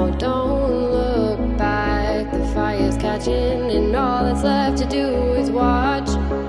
now. Don't look back, the fire's catching, and all that's left to do is watch.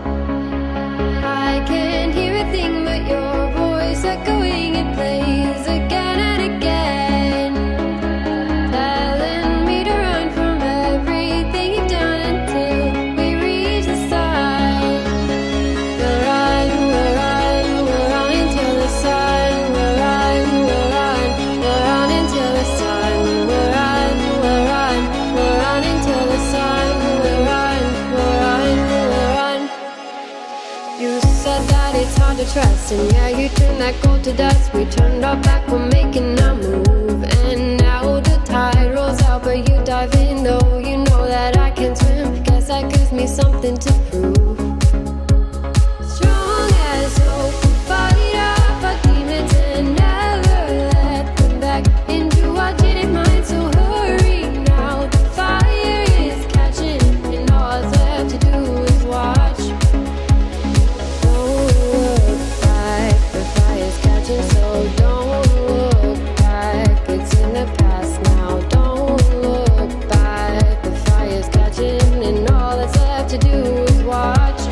I can't hear a thing but your voice echoing, it plays again and again, telling me to run from everything you've done until we reach the side. We'll run, we'll run, we'll run until the sun. We'll run, we'll run, we'll run until the sun. We'll run, we'll run, we'll run until the sun. We'll run, we'll run, we'll run. You said that it's hard to trust, and yeah, you turned that gold to dust. We turned our back, we're making a move, and now the tide rolls out, but you dive in, though you know that I can't swim. Guess that gives me something to prove. Strong as hope, fight off our demons and never let them back into our didn't mind. So hurry now, the fire is catching, and all that's left to do is watch. Don't look back, the fire's catching, so don't look back. It's in the past now. Don't look back, the fire's catching, and all that's left to do is watch.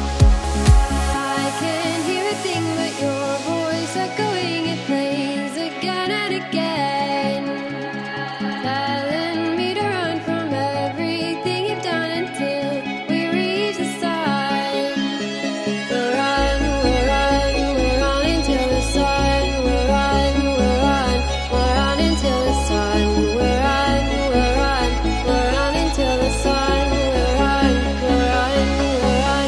I can't hear a thing but your voice echoing, it plays again and again, telling me to run from everything you've done until we reach the side. We'll run, we'll run, we'll run until the sun. We'll run, we'll run, we'll run until the sun. We'll run, we'll run, we'll run until the sun. We'll run, we'll run, we'll run.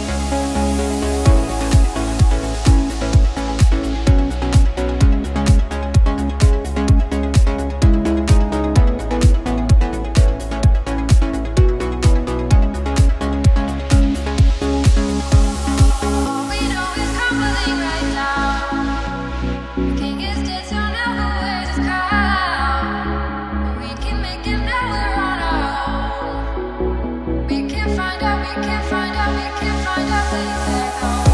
All we know is crumbling right now. The king is dead, so now who wears his crown? But we can make him now, we're on our own. We can find out, we can find out, we can find out where they're gone.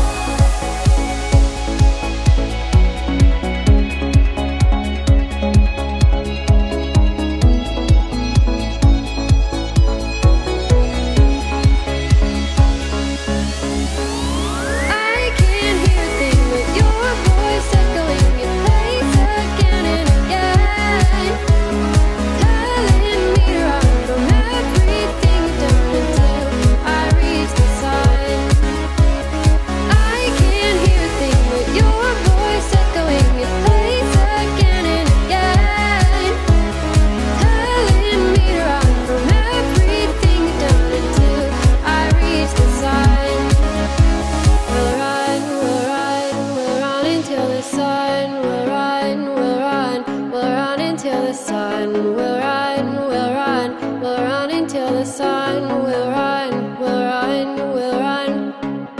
I can't hear a thing but your voice echoing, it plays again and again, telling me to run from everything you've done until I reach the sun. I can't hear a thing but your voice echoing, it plays again and again, telling me to run from everything you've done until I reach the sun. We'll run, we'll run, we'll run until the sun. We'll run, we'll run, we'll run until the sun. We'll run, we'll run, we'll run until the sun. We'll run, we'll run, we'll run.